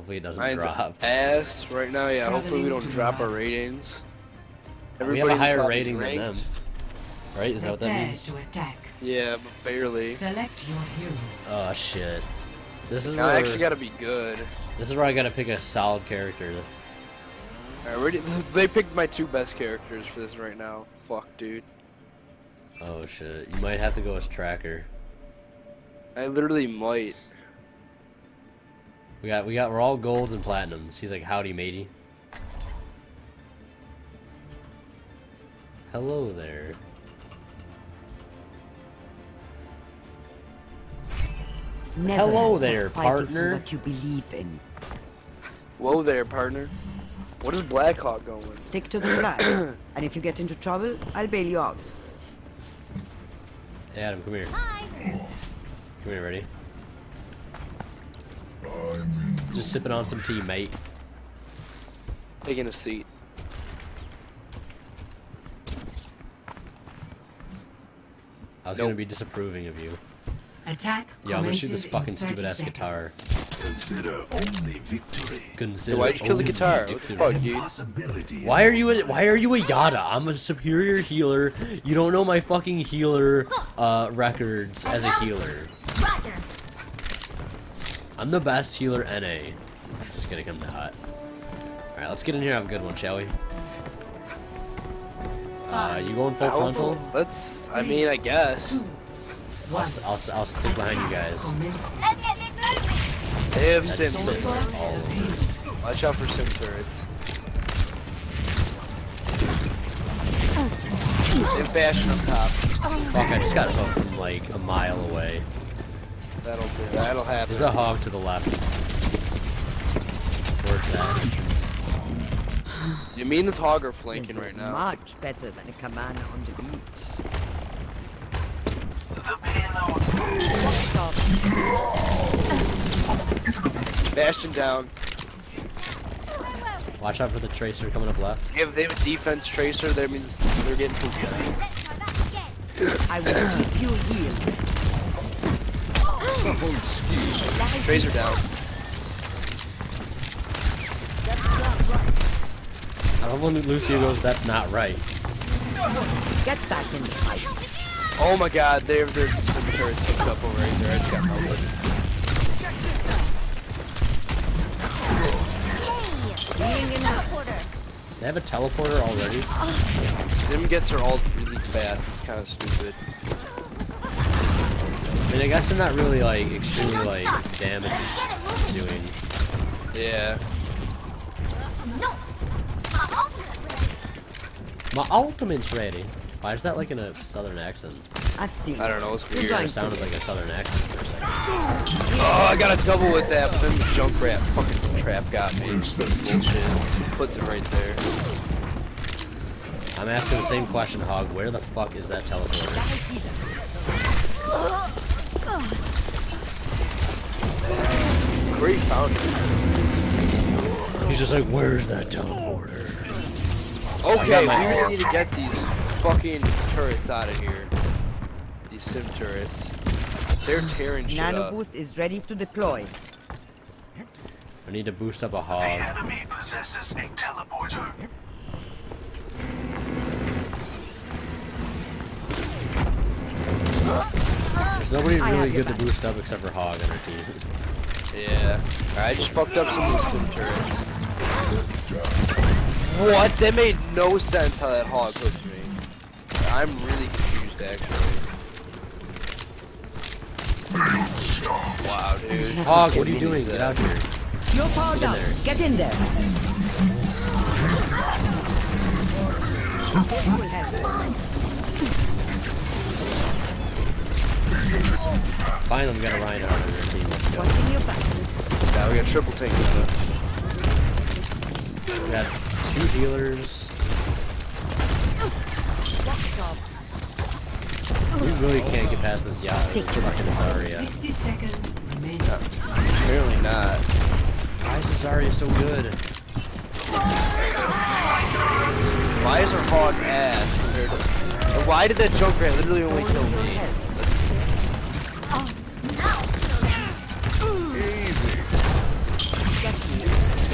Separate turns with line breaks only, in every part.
Hopefully it doesn't
Mine's
drop.
ass right now. Yeah, hopefully we don't drop our ratings.
We have a
in this
higher
lobby
rating than them.
ranked.
Right? Is that what that means?
To attack.
Yeah, but barely.
Select your hero.
Oh shit. This is
Now
where
I actually gotta be good.
this is where I gotta pick a solid character.
Already, they picked my 2 best characters for this right now. Fuck, dude.
Oh shit. You might have to go as tracker.
I literally might.
We're all golds and platinums. He's like, howdy matey. Hello there. Hello there, partner.
What you believe in.
Whoa there, partner. What is Blackhawk going with?
Stick to the plan. And if you get into trouble, I'll bail you out.
Hey Adam, come here. Come here, ready? Just sipping on some tea, mate.
Taking a seat.
I was gonna be disapproving of you.
Attack.
Yeah, I'm gonna shoot this
commences
fucking
in
stupid
30
ass guitar.
Consider only victory.
Consider
Why'd you kill the
only
guitar? What the
victory.
fuck, dude?
Possibility.
Why are you a Yada? I'm a superior healer. You don't know my fucking healer records as a healer. I'm the best healer NA. Just kidding, I'm not. Alright, let's get in here and have a good one, shall we? You going full frontal?
Let's, I mean, I guess.
I'll stick behind you guys.
They have sim turrets.
All over.
Watch out for sim turrets. They have Bastion up top.
Fuck, I just got hooked from like a mile away.
That'll happen.
There's a hog to the left. Towards that entrance.
You mean this hog are flanking
This
right
is
now?
much better than a cabana on the beach.
Bastion down.
Watch out for the tracer coming up left.
They have a defense tracer. That means they're getting pooped on.
I will keep you healed.
Tracer down.
I love when Lucio goes, that's not right.
Get back in the fight.
Oh my god, there's some turrets hooked up over right there. I just got melted.
They have a teleporter already?
Sim gets her ult really fast. It's kind of stupid.
I mean, I guess they're not really, like, extremely, like, damage doing.
Yeah.
My ultimate's ready. Why is that, like, in a southern accent?
I've seen.
I don't know, it's
You're
weird.
trying
It sounded like a southern accent for a second.
Oh, I got a double with that, but then the Junkrat fucking trap got me. Just bullshit. Puts it right there.
I'm asking the same question, Hog. Where the fuck is that teleporter?
Great found it.
He's just like, where's that teleporter?
Okay, we
my-
really need to get these fucking turrets out of here. These sim turrets. They're tearing shit
Nano
up.
boost is ready to deploy.
I need to boost up a
The
hog.
enemy possesses a teleporter.
There's nobody
I
really
have your
good to
back.
boost up except for Hog on our team.
Yeah. I just fucked up some of these sim turrets. What? That made no sense how that hog hooked me. I'm really confused, actually. Wow, dude.
Hog, what are you doing? Get out here.
You're powered up. Get in there.
Finally, we got a Reinhardt on our team. Let's go.
Watching your back.
Yeah, we got triple tank now.
We got 2 healers. We really can't get past this yacht. It's fucking Zarya.
60 seconds remaining.
Apparently not.
Why is Zarya so good?
Why is her hog ass compared to... And why did that Junkrat literally only kill me?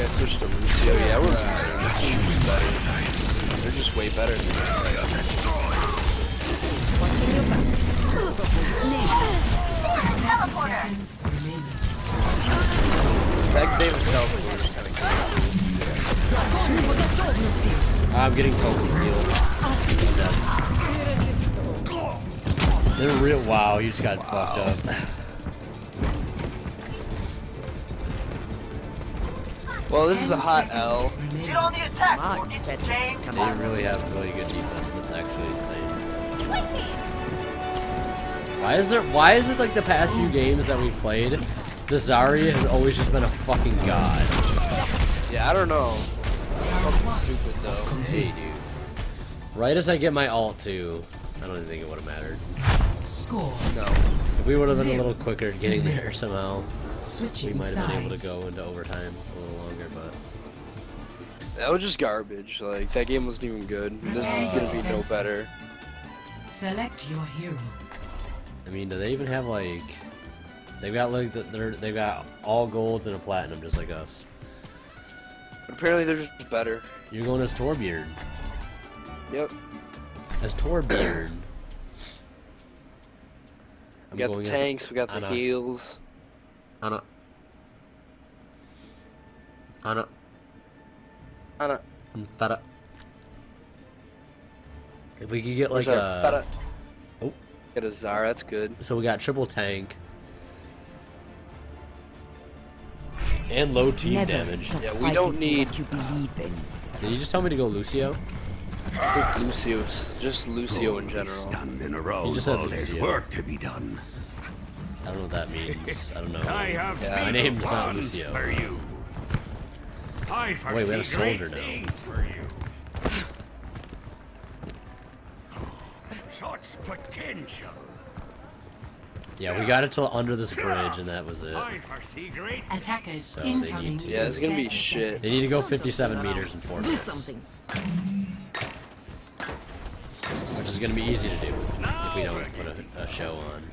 Okay, I switched to Lucio. Yeah, we're better. They're just way better than me.
Watching your back.
Seconds remaining.
That David teleporter is kind of cool.
I'm getting token steal. They're real. Wow, you just got fucked up.
Well, this is a hot L.
Get on the attack.
Much better. Come
They
on.
really have really good defense. It's actually insane. Why is it like the past few games that we've played, the Zarya has always just been a fucking god?
Yeah, I don't know. Fucking stupid though.
Hey, dude. Right as I get my ult too, I don't even think it would have mattered.
Score.
No.
If we would have been a little quicker at getting there somehow, we
Switching
might have been able to
sides.
go into overtime a little longer, but
That was just garbage. Like, that game wasn't even good. This is gonna be no better.
Select your hero.
I mean, do they even have like they've got like they've got all golds and a platinum just like us.
Apparently they're just better.
You're going as Torbeard.
Yep.
As Torbeard.
We got the
as
tanks, we got the
Ana.
heals.
Ana. Ana.
Ana.
Feta. If we could get like
Where's our feta?
Oh.
Get a Zara, that's good.
So we got triple tank. And low team
Never
damage.
stop
Yeah, we
fighting
don't
for
need-
what you believe in.
Did you just tell me to go Lucio?
I think Lucio's just Lucio in general.
Stand in a row
You just said
while there's
Lucio.
work to be done.
I don't know what that means. I don't know.
I have
Yeah.
My
big
name's not
plans
Lucio.
for you. I
Wait, we have a
foresee
soldier
great
now.
things for you. Such potential.
Yeah, we got it till under this bridge, and that was it.
I foresee great.
Attackers
So they
incoming.
need to-
Yeah, it's gonna be
30
shit.
They
seconds.
need to go 57 meters in 4
Do
minutes.
something.
Which is going to be easy to do if we don't put a show on.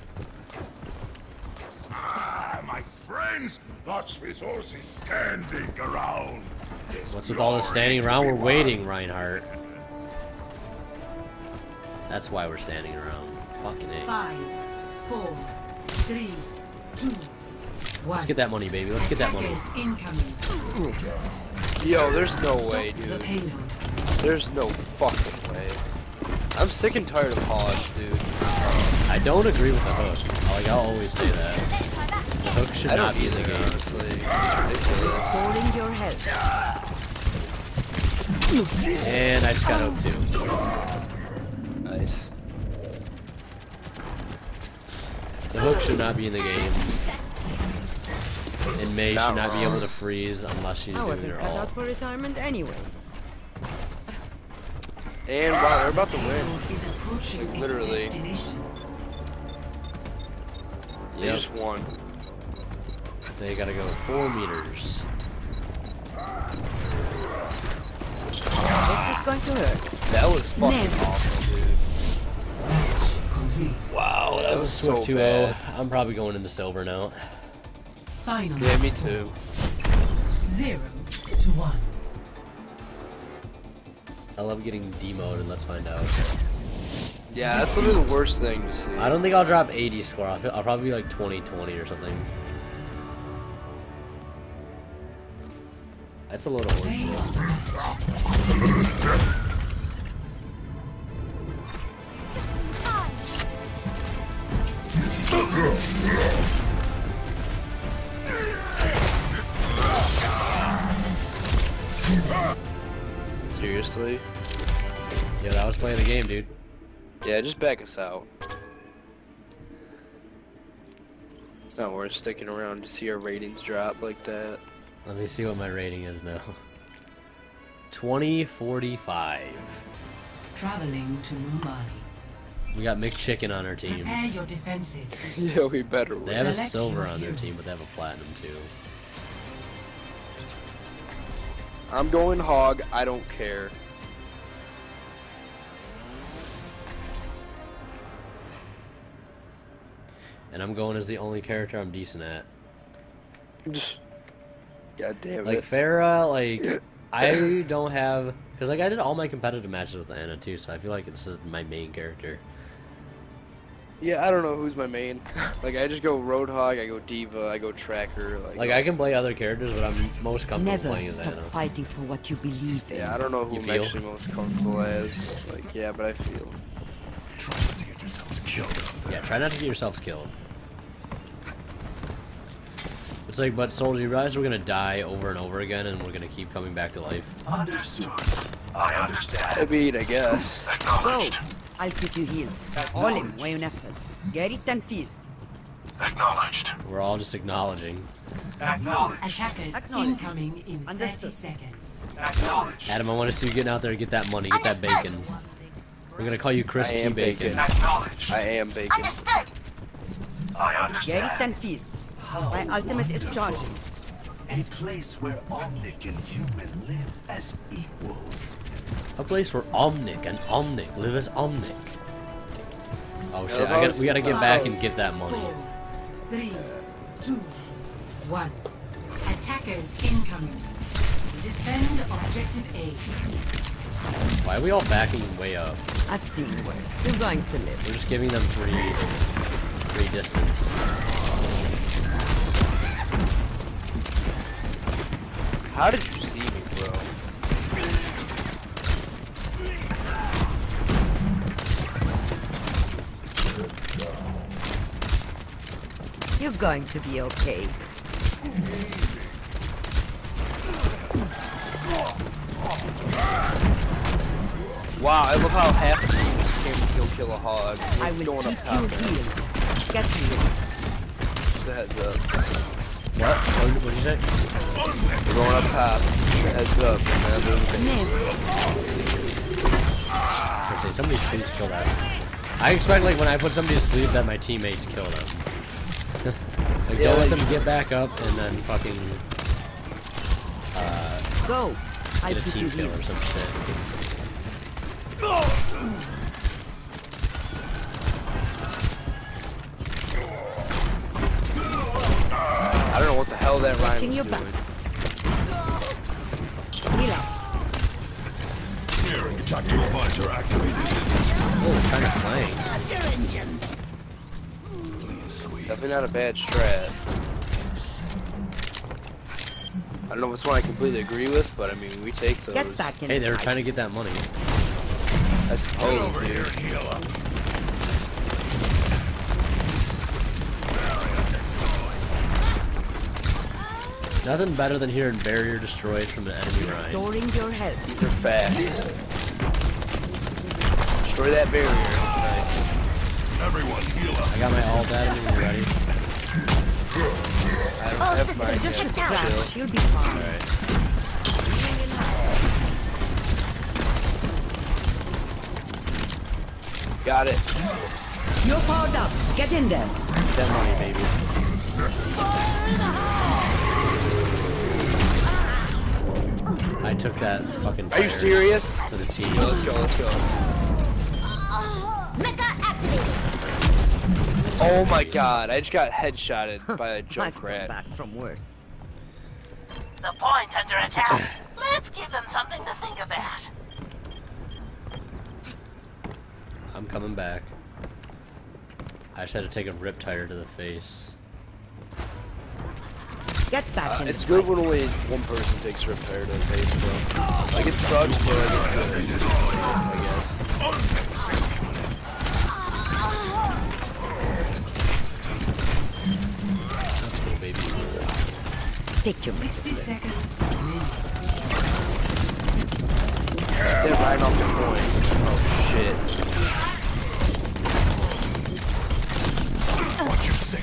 Ah, my friends, that's resources standing around.
What's with all this standing around? We're waiting, Reinhardt. That's why we're standing around. Fucking A.
5, 4, 3, 2, 1.
Let's get that money, baby. Let's get that money.
Attackers incoming.
Yo, there's no way,
The
dude.
payload.
There's no fucking way. I'm sick and tired of Hodge, dude.
I don't agree with the hook. Like, I'll always say that. The hook should
I
not
don't
be in the
either,
game.
honestly. It's ridiculous.
Calling your help.
And I just got hooked too.
Nice.
The hook should not be in the game. And Mei
Not
should not be
wrong.
able to freeze unless she's
I
doing
wasn't
her
cut
ult.
out for retirement anyways.
And wow, they're about to win.
Is approaching
Like,
its
literally.
destination.
They
Yep.
just won.
They gotta go 4 meters.
This is going to hurt.
That was fucking
Nailed it.
awful, dude.
Match complete.
Wow, that was a
so
swift 2-0.
bad.
I'm probably going into silver now.
Final
Yeah, me
score,
too.
0-1.
I love getting demoted. Let's find out.
Yeah, that's literally the worst thing to see.
I don't think I'll drop 80 score. I'll probably be like 20-20 or something. That's a load of
Play
horseshit.
of the match.
Seriously?
Yeah, that was playing the game, dude.
Yeah, just back us out. It's not worth sticking around to see our ratings drop like that.
Let me see what my rating is now. 2045.
Traveling to Mumbai.
We got McChicken on our team.
Prepare your defenses.
Yeah, we better
They
win.
have a
Select
silver
your
on their
hero.
team, but they have a platinum too.
I'm going hog, I don't care.
And I'm going as the only character I'm decent at.
God damn
Like
it.
Farah, like I don't have, because like I did all my competitive matches with Anna too, so I feel like this is my main character.
Yeah, I don't know who's my main. Like, I just go Roadhog, I go Diva, I go Tracker.
Like I can play other characters, but I'm most comfortable
Never
playing as
stop
Anna.
fighting for what you believe in.
Yeah, I don't know who
You
I'm
feel?
actually most comfortable as. Like, yeah, but I feel.
Try not to get yourselves killed out there.
Yeah, try not to get yourselves killed. It's like, but soldier, you realize we're gonna die over and over again, and we're gonna keep coming back to life.
Understood. I understand.
I mean, I guess.
Go!
Acknowledged.
I'll keep you healed. All in, way on effort. Get it and feast.
Acknowledged.
We're all just acknowledging.
Acknowledged.
Attackers
Acknowledged.
incoming in 30
Understood.
seconds.
Acknowledged.
Adam, I want to see you getting out there and get that money, get that bacon. We're gonna call you
I
Crispy
am
Bacon.
bacon.
Acknowledged.
I am bacon.
I
Get it
understand.
and feast. My ultimate is charging.
A place where Omnic and human live as equals.
A place where Omnic and Omnic live as Omnic. Oh shit,
Yeah,
we gotta get back and get that money.
4, 3, 2, 1. Attackers incoming. Defend objective A.
Why are we all backing way up?
I've seen worse. You're going to live.
We're just giving them free distance.
How did you see me, bro?
You're going to be okay.
Wow, I love how half the team just came to go kill a hog.
I
It's
will
going up
keep
top,
you
man.
healed. Get healed.
Just a heads up.
What? What did you say?
We're going up top. Just a heads up, man.
I was gonna say, somebody please kill that. I expect like when I put somebody to sleep that my teammates kill them. Like
Yeah,
don't let
like-
them get back up and then fucking
Go. I'll
get a
keep you
team kill
healed.
or some shit.
I don't know what the hell that Ryan
Watching
was
your
doing.
back. Heal up.
Hearing tactical visor activated.
Oh, kind of flank.
Definitely not a bad strat. I don't know if it's one I completely agree with, but I mean, we take those.
Get back in
Hey,
the
they were
fight.
trying to get that money.
I suppose,
Over
dude.
here and heal up.
Nothing better than hearing barrier destroyed from an enemy Ryan.
Restoring your health.
These are fast. Destroy that barrier. Nice.
Everyone heal up.
I got my ult at him. You ready?
I don't have mine yet.
Crash. You'll be fine.
Alright.
Got it.
You're powered up. Get in there.
Get that money, baby. I took that fucking
Are you
fire
serious?
for the team.
Yo, let's go, let's go. Oh my god, I just got headshotted by a
I've come
Junkrat.
back from worse.
The point's under attack. Let's give them something to think about.
I'm coming back. I just had to take a rip tire to the face.
Get back in
It's
the
good
fight.
when only one person takes Riptire to the face, though. Like, it sucks, but like, it's good, I guess.
Let's go, baby.
Take your
60 seconds.
They're right off the point. Oh, shit.
Watch your six.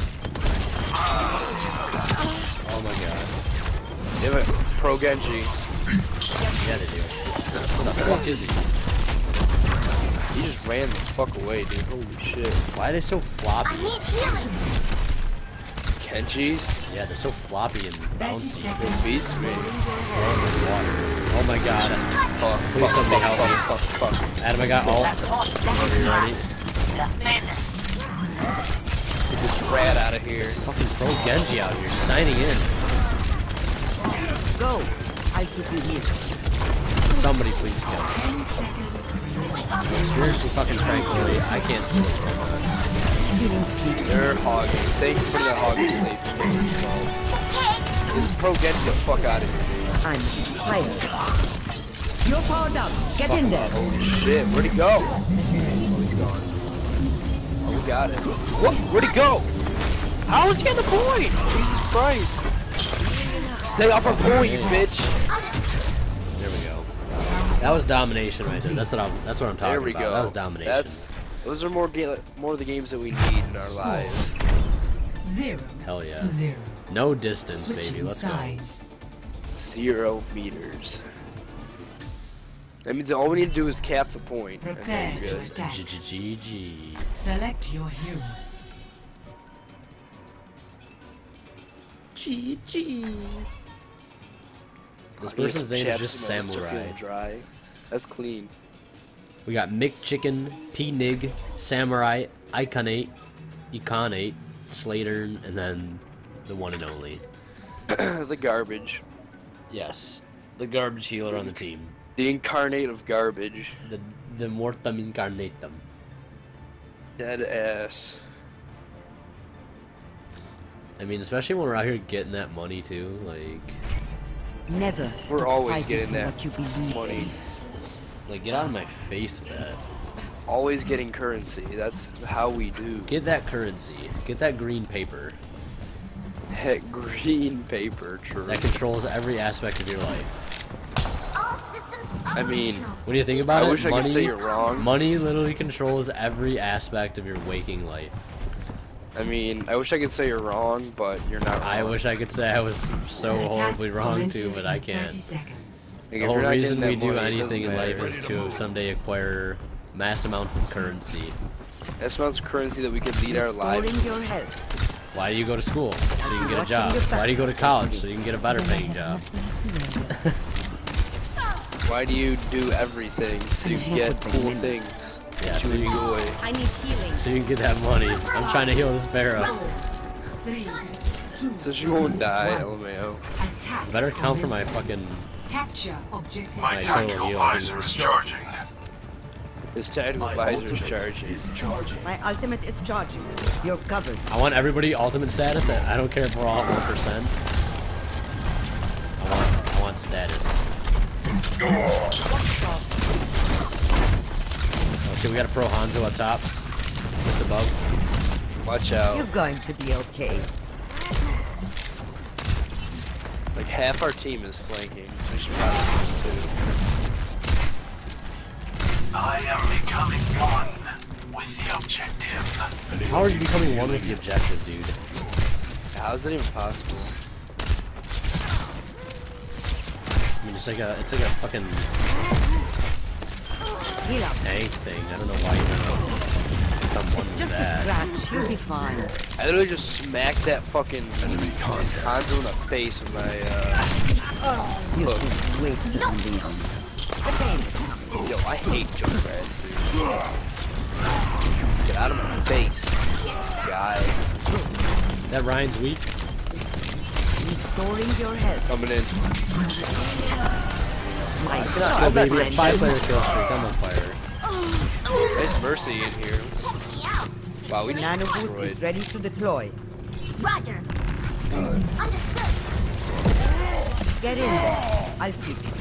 Oh my god.
Give it. Pro Genji.
Yeah, they do. Where the fuck is he?
He just ran the fuck away, dude. Holy shit.
Why are they so floppy?
I need healing.
Kenji's?
Yeah, they're so floppy and
30
bouncy.
It
seconds.
beats me.
Oh my god.
Fuck,
Please
fuck,
somebody
fuck,
help me.
fuck, fuck, fuck.
Adam, I got ult. Are you ready?
Defenders.
Get this rat out of here.
Fucking pro Genji out here signing in.
go. I'll keep you here.
Somebody please kill me. Seriously fucking frankly, I can't see what's going on.
They're hogging. Thank you for that hogging sleep. This pro, get the fuck out of here, dude.
I'm tired. You're powered up. Get in there.
Holy shit, where'd he go? Oh, he's gone. Oh, we got it. What? Where'd he go? How is he on the point? Jesus Christ. Stay off our point, you bitch.
There we go. That was domination right there. That's what I'm talking
There we
about.
go.
That was domination.
Those are more of the games that we need in our lives.
0
Hell yeah.
to 0.
No distance,
Switching
baby. Let's
sides.
0 meters. That means all we need to do is cap the point. And
Prepare
then
to
we're good.
attack.
GG.
Select your hero.
GG. This
Yes,
person's name is
chaps
just
and my lips are
Samurai.
feeling dry. That's clean.
We got Mick Chicken, P Nig, Samurai, Iconate, Slater, and then the one and only.
The garbage.
Yes. The garbage healer on the team.
The incarnate of garbage.
The Mortem Incarnatum.
Dead ass.
I mean, especially when we're out here getting that money too, like...
Never.
We're
stop
always
fighting
getting
for
that
what you believe
money.
in.
Like, get out of my face with that.
Always getting currency. That's how we do.
Get that currency. Get that green paper.
That green paper, true.
That controls every aspect of your life.
All systems
I mean,
When you think about
I
it,
wish I could say you're wrong.
Money literally controls every aspect of your waking life.
I mean, I wish I could say you're wrong, but you're not wrong.
I wish I could say I was so
Attack
horribly wrong too,
commences
but I
in 30
can't.
seconds.
Like,
The
if
whole
you're not
reason
getting
we
that
do
money, it
anything in
doesn't
life
matter.
is to someday acquire mass amounts of currency.
That smells currency that we could lead our
Restoring
lives.
your health.
Why do you go to school? So you can get a
Watching
job.
your back.
Why do you go to college? So you can get a better paying job.
Why do you do everything so you can get cool things
Yeah,
that
so
you
you,
enjoy?
I need healing.
so you can get that money. I'm trying to heal this Pharaoh.
3, 2,
So she won't die, LMAO.
attack.
Better count for my
commences.
fucking...
Capture objective.
My
My
total
tactical
heal.
visor is charging.
His tactical
My
visor is
ultimate
charging.
is charging.
My ultimate is charging. You're covered.
I want everybody ultimate status. I don't care if we're all at 1%. I want status. Okay, we got a pro Hanzo up top. Just above.
Watch out.
You're going to be okay.
Like half our team is flanking, so we should probably switch to.
I am becoming one with the objective.
How are you becoming one with the objective, dude?
How is that even possible?
I mean, it's like a fucking
Heal up.
tank thing. I don't know why you're gonna become one with
Just a
that.
scratch. You'll be fine.
I literally just smacked that fucking Hanzo in the face with my
You've
hook.
been wasted on these.
Yo, I hate Junkratz, dude. Get out of my face, guy.
That Ryan's weak.
Restoring your health.
Coming in.
My
Oh,
shot
baby,
behind
5-player
them.
kill streak. I'm on fire.
Nice Mercy in here. Wow, we just
Nano boost
destroyed.
is ready to deploy.
Roger. Understood.
Get in there. I'll keep you.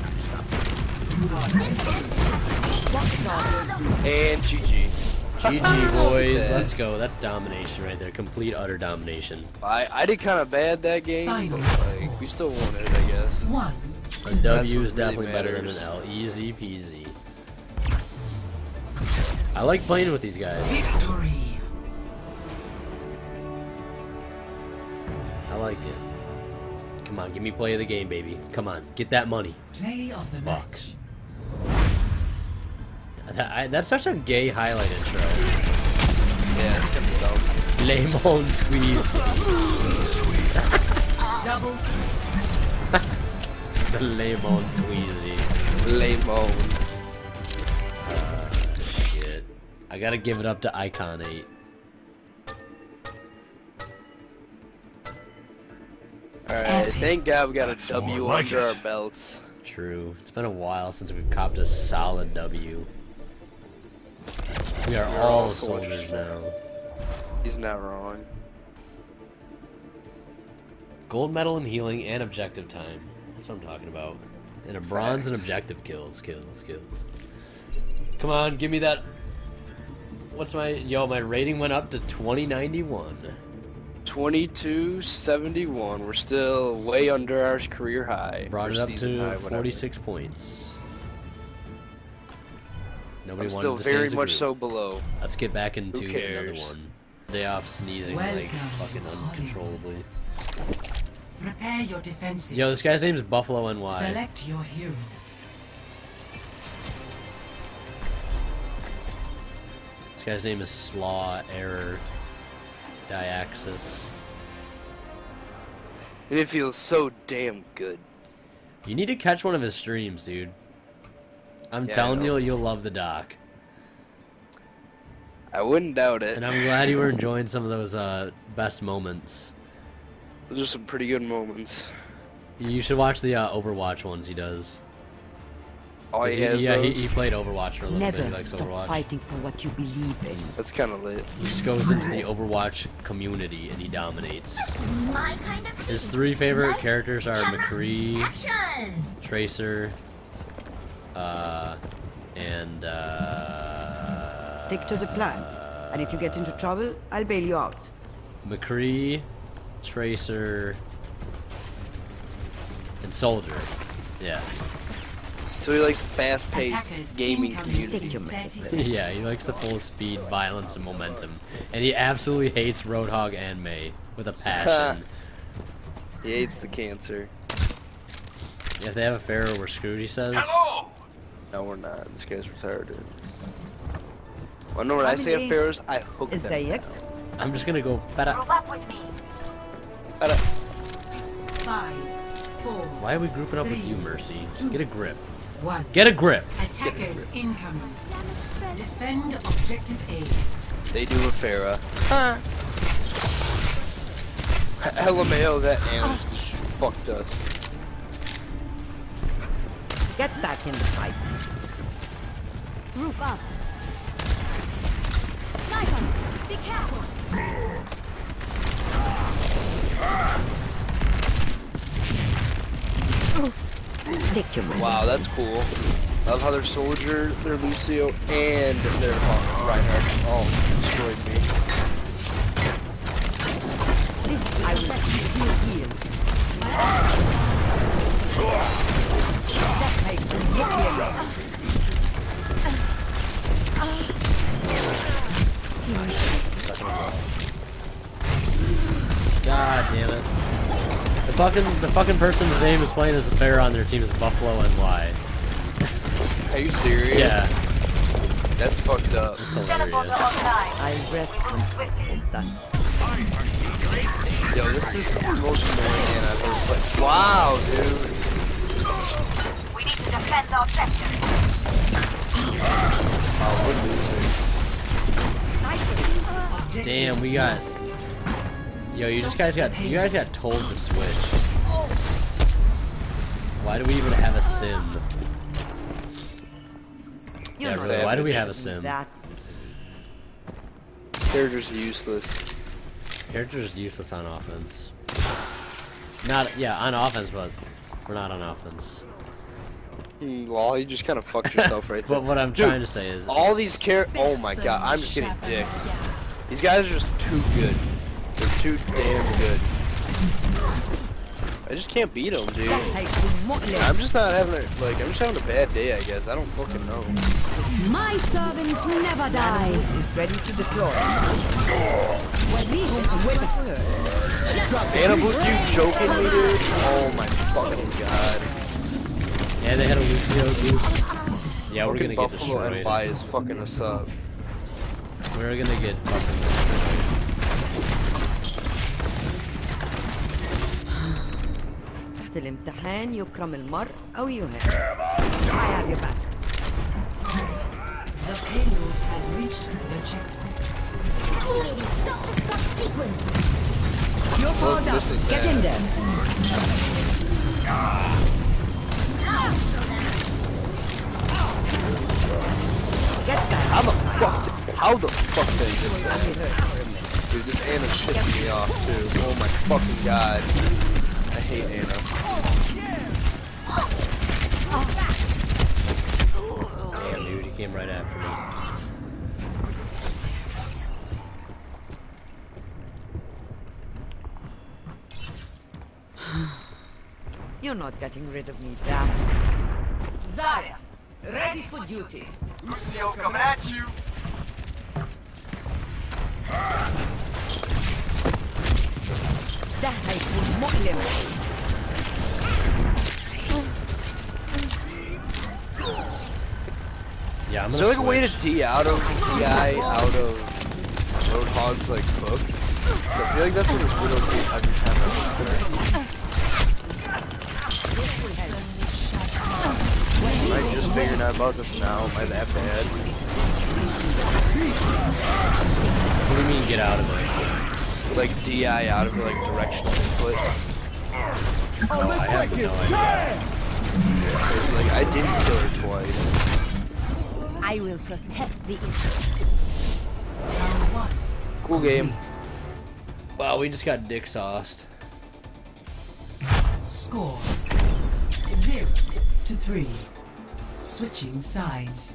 And GG.
GG, boys.
Yeah.
Let's go. That's domination right there. Complete, utter domination.
I did kind of bad that game, but like, we still won it, I guess.
1.
A W
what
is definitely
really
better than an
matters.
L. Easy peasy. I like playing with these guys.
Victory.
I like it. Come on, give me play of the game, baby. Come on, get that money.
Play of the match.
Bucks. That's such a gay highlight intro.
Yeah, it's kind of dumb.
Lemon squeeze.
Double.
The lemon squeezy.
Lemon.
Shit. I gotta give it up to Icon 8.
Alright, thank God we got a
That's
W
more like
under
it.
our belts.
True. It's been a while since we've copped a solid W. We are all soldiers now.
He's not wrong.
Gold medal in healing and objective time. That's what I'm talking about. And a bronze and objective kills. Come on, give me that. What's my... Yo, my rating went up to 2091.
2271. We're still way under our career high.
Brought
Or
it up
season
to
high, whatever.
46 points. Nobody
I'm
wanted
still
to stay
very
as a
much
group.
so below.
Let's get back into another
cares?
one. Day off sneezing like
Welcome,
fucking uncontrollably.
Prepare your defenses.
Yo, this guy's name is Buffalo NY.
Select your hero.
This guy's name is Slaw Error Diaxis.
And it feels so damn good.
You need to catch one of his streams, dude. I'm
Yeah, I
telling
know.
you, you'll love the doc.
I wouldn't doubt it.
And I'm glad you were enjoying some of those best moments.
Those are some pretty good moments.
You should watch the Overwatch ones he does.
Oh,
'Cause
he has
yeah,
those?
he played Overwatch for a little bit. He
Never
likes
stop
Overwatch.
fighting for what you believe in.
That's kind of lit.
He just goes into the Overwatch community and he dominates.
My kind of
His 3 favorite characters are
camera,
McCree,
action.
Tracer, and
Stick to the plan. And if you get into trouble, I'll bail you out.
McCree, Tracer, and Soldier. Yeah.
So he likes the fast-paced
Attackers
gaming
incoming.
community.
Take your
30
medicine.
seconds.
Yeah, he likes the full speed, violence, and momentum. And he absolutely hates Roadhog and Mei with a passion.
He hates the cancer.
If they have a Pharaoh, we're screwed, he says.
No, we're not. This guy's retarded. Well, no, when I say
Family.
affairs, I hook them
Zayek.
down.
I'm just gonna go better.
Group up with me.
5, 4,
Why are we grouping up with you, Mercy? Get a grip.
1.
Get a grip!
Attackers incoming. Defend objective A.
They do a Farah. LMAO, that animal just fucked us.
Get back in the fight.
Group up. Sniper, be careful.
Take your medicine.
Wow, that's cool. Love how their soldier, their Lucio, and their Reinhardt just all destroyed me.
This I will keep you healed. That makes them look here.
God damn it. The fucking person's name is playing as the Pharaoh on their team is Buffalo NY.
Are you serious?
Yeah,
That's fucked up.
it's
Teleporter
hilarious.
online.
I'll rest when it's done.
Yo, this is the most annoying hand I've ever played. Wow, dude.
We need to defend our objective.
Oh, we're losing.
Damn, we got. Yo, you guys got told to switch. Why do we even have a sim?
You're
Yeah,
not
really, why do we
savage.
have a sim?
that.
They're just useless.
Character is useless on offense. On offense, but we're not on offense.
Well, you just kind of fucked yourself right there.
But what I'm
Dude,
trying to say is,
all these oh my god, I'm just getting dicked. These guys are just too good. They're too damn good. I just can't beat them, dude. I'm just not having I'm just having a bad day, I guess. I don't fucking know.
My servants never die.
Is ready to deploy.
Anna Boost, you joking me, dude? Oh my fucking god.
yeah, they had a Lucio boost. Yeah, we're
Fucking
gonna get
Buffalo and
destroyed.
Y is fucking us up.
We're gonna get fucking destroyed.
في الامتحان يكرم المرء أو يهان. I have your back.
The payload has reached the checkpoint.
Activating self-destruct sequence.
You're powered up.
this is
Get
bad.
in there. Get back.
How the fuck did I just say? Dude, this Anna's pissing me off too. Oh my fucking god. I hate Anna.
Damn, dude, he came right after me.
You're not getting rid of me, damn.
Zarya, ready for duty.
Lucio coming at you.
ده هيكون مؤلم.
Yeah, I'm
Is
gonna
there like a way to
switch.
DI out of Roadhog's like hook? I feel like that's what this Widow did every time I look at her. Am I just figuring out about this now? Am I that bad?
What do you mean get out of this?
Like DI out of her like directional input?
Oh, I have no idea.
It's like I didn't kill her twice.
I will protect the innocent.
Cool game.
Wow, we just got dick sauced.
Score 0-3. Switching sides.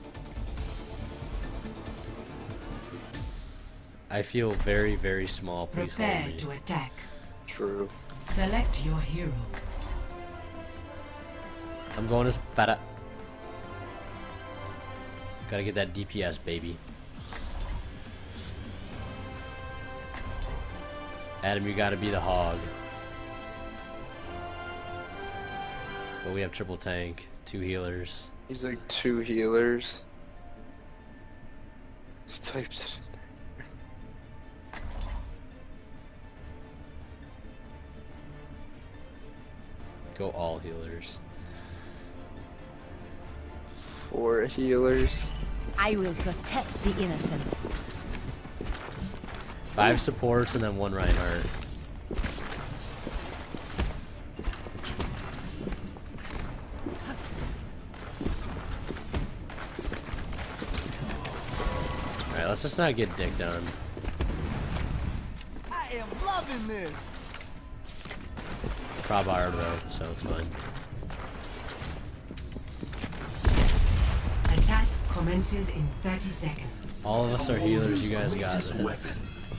I feel very, very small. Please hold
Prepare
me.
to attack.
True.
Select your hero.
I'm going as Feta. Gotta get that DPS, baby. Adam, you gotta be the hog. But we have triple tank, 2 healers.
He's like 2 healers. He types it in there.
Go all healers.
4 healers.
I will protect the innocent.
5 supports and then 1 Reinhardt. Alright, let's just not get dicked on.
I am loving this.
Prob R though, so it's fine.
Attack commences in 30 seconds.
All of us are healers, you guys got this.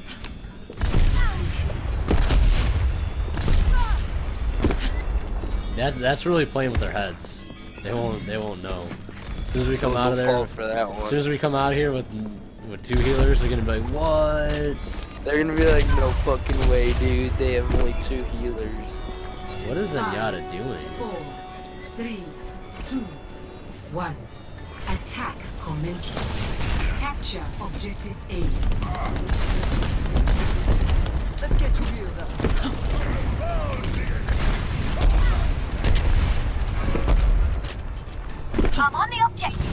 That's really playing with their heads. They won't know. As soon as we come out of there,
Fall for that
as
one.
soon as we come out of here with 2 healers, they're gonna be like, what?
They're gonna be like, no fucking way, dude. They have only 2 healers.
What is Zenyatta doing?
4, 3, 2, 1. Attack commencing. Capture objective A.
Let's get you healed up.
I'm on the objective.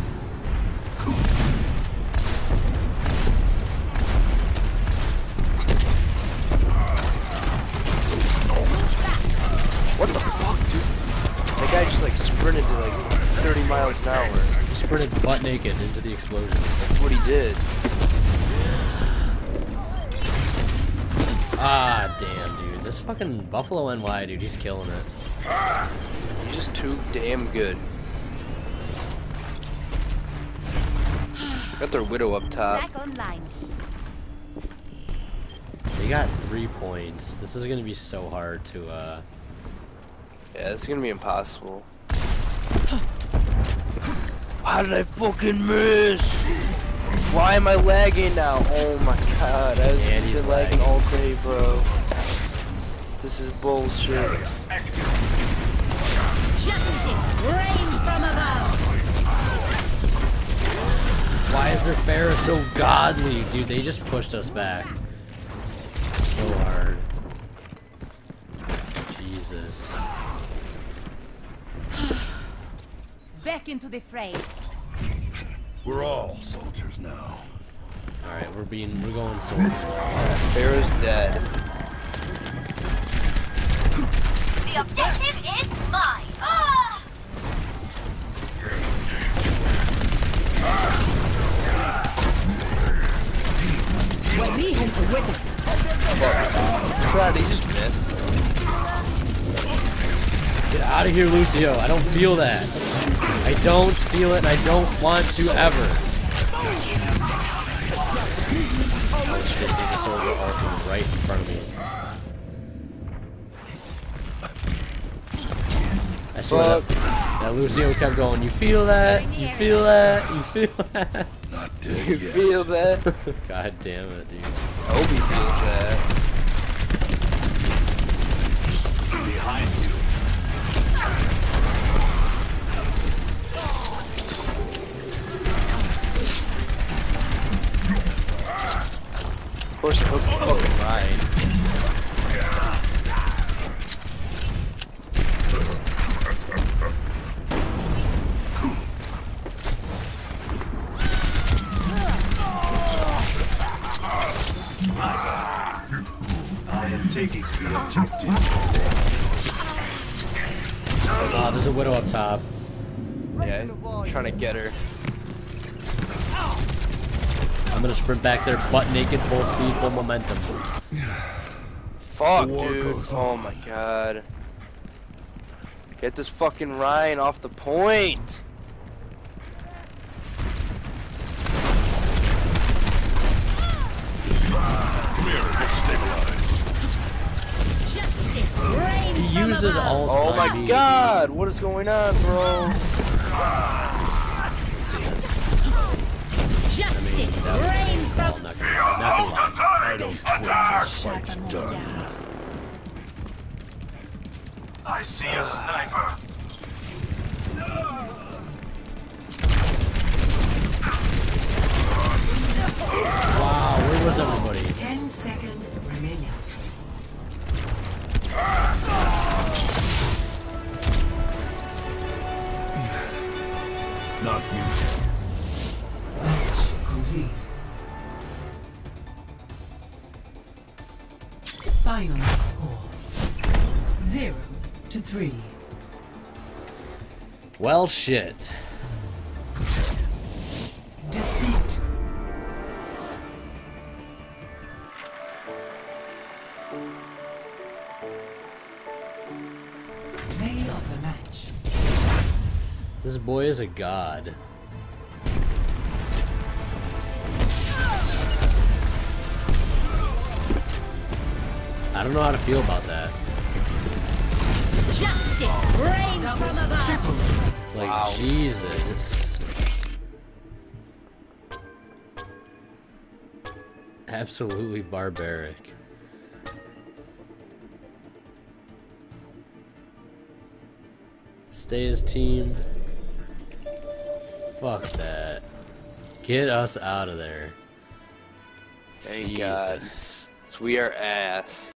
What the fuck, dude? That guy just like sprinted to like 30 miles an hour.
He sprinted butt naked into the explosions.
That's what he did.
Ah, damn, dude. This fucking Buffalo NY, dude, he's killing it.
He's just too damn good. Got their Widow up top.
Back online.
They got 3 points. This is gonna be so hard to,
Yeah, it's gonna be impossible. How did I fucking miss? Why am I lagging now? Oh my god, I've
And he's
been lagging
lagging.
all day, bro. This is bullshit.
Justice reigns from above.
why is their Pharah so godly? Dude, they just pushed us back. So hard. Jesus.
Back into the fray.
We're all soldiers now.
Alright, we're going soldiers.
Farrah's dead.
The objective is mine. Ah!
Crap, he just missed.
Get out of here, Lucio. I don't feel that. I don't feel it, and I don't want to ever. Oh shit, they just sold the ultimate right in front of me. I swear that Lucio kept going, you feel that? You feel that? You feel that?
Not dead
You
yet.
feel that?
God damn it, dude.
Obi feels that.
Behind you.
Of course, I hooked the fucking Ryan.
I am taking the objective.
Oh, there's a widow up top.
Yeah, trying to get her.
I'm gonna sprint back there, butt naked, full speed, full momentum.
Fuck,
War
dude.
goes
Oh
on.
my god. Get this fucking Ryan off the point.
Come here, get stabilized.
Justice reigns
He
from
uses
above.
all.
Oh my god. What is going on, bro?
Justice reigns
Well,
from
not gonna lie.
I don't quit till fight's done.
I see a sniper.
Wow, where was everybody?
10 seconds remaining.
Not you.
Match complete. Final score 0-3.
Well, shit.
Defeat. Play of the match.
This boy is a god. I don't know how to feel about that.
justice reigns from above.
Like,
Wow.
Jesus. Absolutely barbaric. Stay as team. Fuck that. Get us out of there.
Thank God.
Jesus.
We are ass.